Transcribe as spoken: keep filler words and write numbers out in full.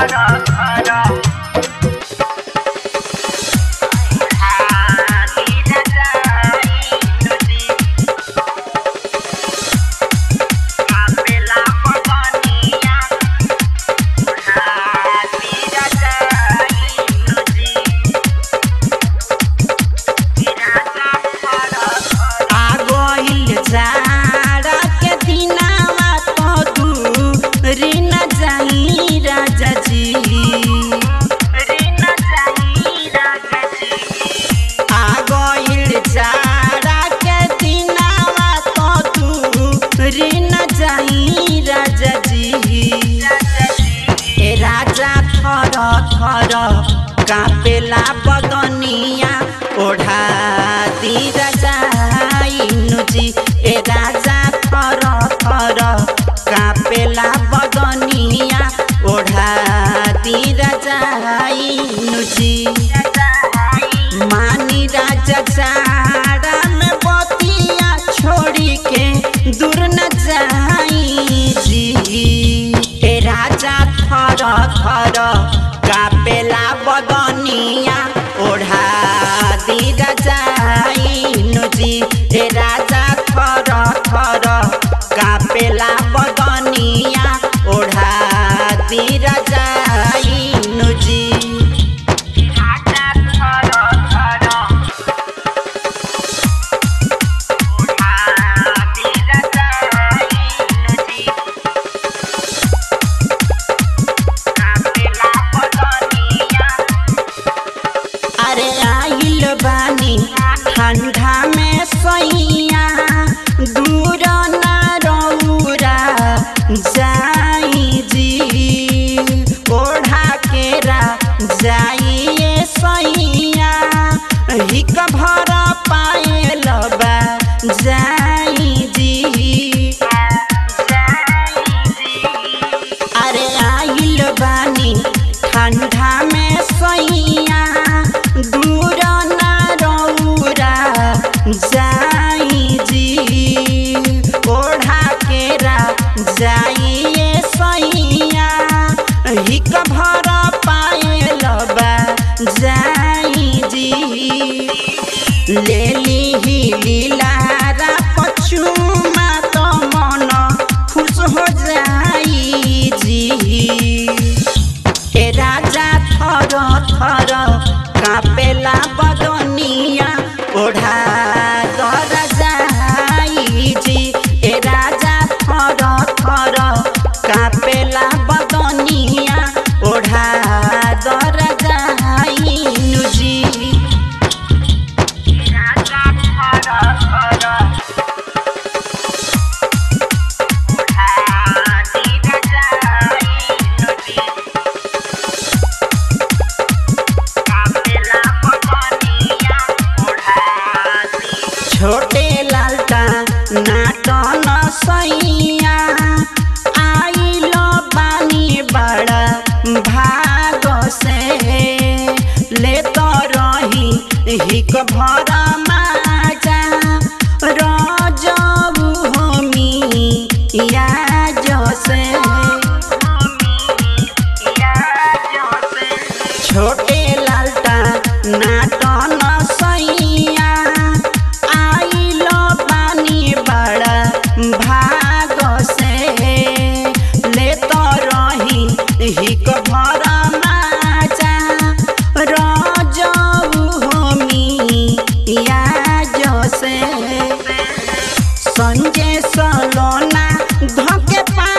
कापेला बदनिया ओढ़ा दी रजाइनु जी ए राजा थर थर कापेला बदनिया ओढ़ा दी रजाइनु जी मानी राजा जाड़ा में बतिया छोड़ी के दूर न जाई जी ए राजा थर थर कापेला बदनिया ओढ़ा दी रजाइनु जी ए राजा थर थर कापेला बदनिया ओढ़ा दी रजाइनु जी ठंडा में सैया दूर न रौरा जाई जी ओढ़ा केरा जाइए सैया हिक भर पायल बा जाई जी अरे आइल बानी ठंडा में सैया दूर जाई जी ओढ़ा केरा जाइए सैया हिक भर पायल बा जाई जी ले ली लीलारा पछुमा तो मन खुश हो जाई जी ए राजा थर थर कापेला बदनिया ओढ़ा दर जाई जी ए राजा थर थर कापेला बदनिया ओढ़ा दर जाइनु जी राजा थर थर ओढ़ा दी रजाइनु जी कापेला बदनिया छोटे लालटा नाटन सैया आइल बानी बड़ा भाग से ले तो रही हिक भर माजा रजबू होमी या जसे छोटे लालटा नाटन सैया भाग से ले तो रही हिक भर माजा रजबू होमी या जसे संजय सलोना धके